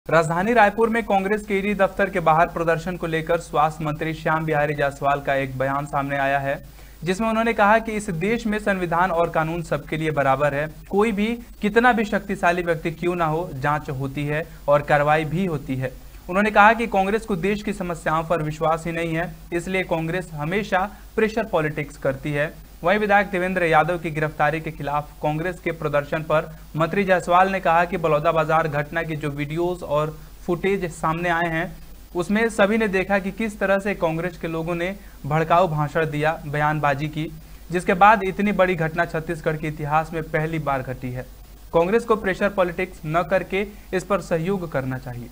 राजधानी रायपुर में कांग्रेस के ईडी दफ्तर के बाहर प्रदर्शन को लेकर स्वास्थ्य मंत्री श्याम बिहारी जायसवाल का एक बयान सामने आया है, जिसमें उन्होंने कहा कि इस देश में संविधान और कानून सबके लिए बराबर है। कोई भी कितना भी शक्तिशाली व्यक्ति क्यों ना हो, जांच होती है और कार्रवाई भी होती है। उन्होंने कहा कि कांग्रेस को देश की समस्याओं पर विश्वास ही नहीं है, इसलिए कांग्रेस हमेशा प्रेशर पॉलिटिक्स करती है। वहीं विधायक देवेंद्र यादव की गिरफ्तारी के खिलाफ कांग्रेस के प्रदर्शन पर मंत्री जायसवाल ने कहा कि बलौदाबाजार घटना की जो वीडियोस और फुटेज सामने आए हैं, उसमें सभी ने देखा कि किस तरह से कांग्रेस के लोगों ने भड़काऊ भाषण दिया, बयानबाजी की, जिसके बाद इतनी बड़ी घटना छत्तीसगढ़ के इतिहास में पहली बार घटी है। कांग्रेस को प्रेशर पॉलिटिक्स न करके इस पर सहयोग करना चाहिए।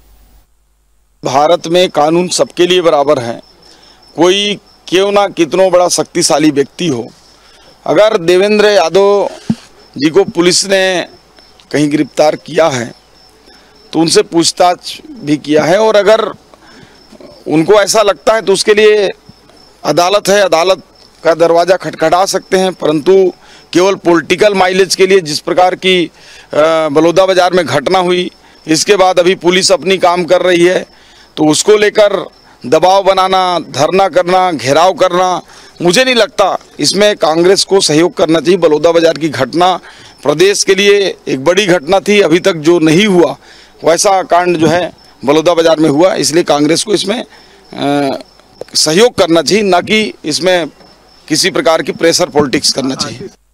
भारत में कानून सबके लिए बराबर है। कोई क्यों ना कितना बड़ा शक्तिशाली व्यक्ति हो, अगर देवेंद्र यादव जी को पुलिस ने कहीं गिरफ्तार किया है तो उनसे पूछताछ भी किया है, और अगर उनको ऐसा लगता है तो उसके लिए अदालत है, अदालत का दरवाज़ा खटखटा सकते हैं। परंतु केवल पॉलिटिकल माइलेज के लिए जिस प्रकार की बलौदाबाजार में घटना हुई, इसके बाद अभी पुलिस अपनी काम कर रही है, तो उसको लेकर दबाव बनाना, धरना करना, घेराव करना, मुझे नहीं लगता। इसमें कांग्रेस को सहयोग करना चाहिए। बलौदाबाजार की घटना प्रदेश के लिए एक बड़ी घटना थी। अभी तक जो नहीं हुआ वैसा कांड जो है बलौदाबाजार में हुआ, इसलिए कांग्रेस को इसमें सहयोग करना चाहिए, ना कि इसमें किसी प्रकार की प्रेशर पॉलिटिक्स करना चाहिए।